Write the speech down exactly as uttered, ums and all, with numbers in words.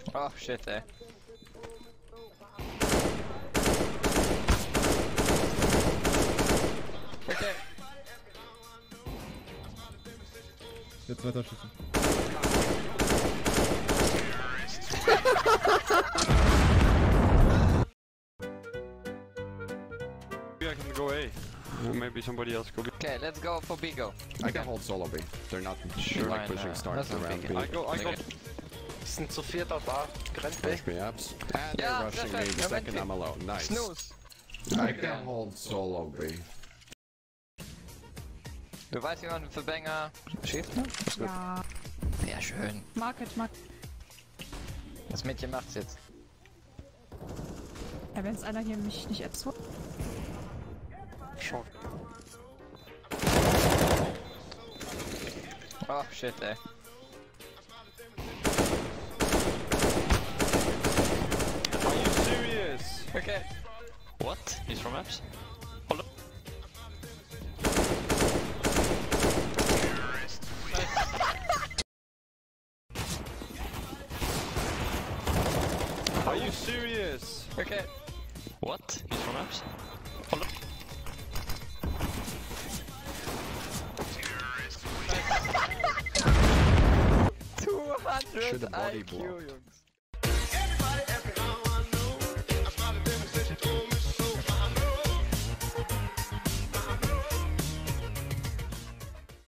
Oh shit, ey. Okay. Jetzt weiter schießen. I can go A. Uh, maybe somebody else go B. Okay, let's go for B go. I can hold solo B. They're not Sure, like fine, pushing uh, start that's not around big. B. I go, I go. Sind zu viert auch da. Grenzt Push me ups. And they're Yeah, rushing me perfect. the I second went I'm alone. Nice. Snooze. I can hold solo B. Du weißt, wie man für Banger schießt, ne? Ja. Sehr schön. Market, Market. Das Mädchen macht's jetzt. Ja, wenn es einer hier mich nicht absurd. Schon. Oh shit, ey. Are you serious? Okay. What? He's from apps? Hello? Are you serious? Okay. What? He's from apps? Hello? two hundred Should the body I Q, block. Junge.